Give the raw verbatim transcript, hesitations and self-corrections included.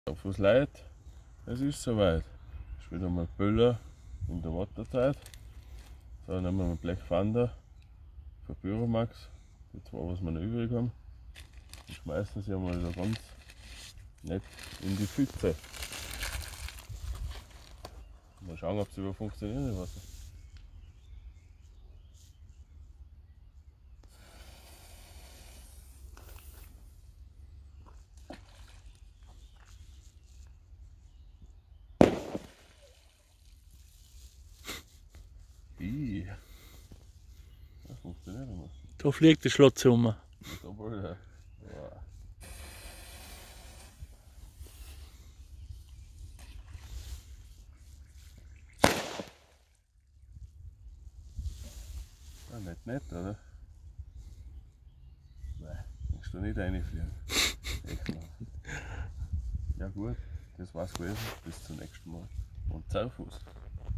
Servus Leute, es ist soweit. Es ist wieder mal Böller in der Wartezeit. So, dann nehmen wir mal Blech Thunder von Pyromax, die zwei, was wir noch übrig haben, und schmeißen sie einmal da ganz nett in die Pfütze. Mal schauen, ob sie überhaupt funktionieren im Wasser. Ih, das funktioniert immer. Da fliegt die Schlotze um. Da wohl, ja. Wow. Ja, nicht nett, oder? Nein, kannst du nicht reinfliegen. Echt noch. Ja gut, das war's gewesen. Bis zum nächsten Mal. Und Servus.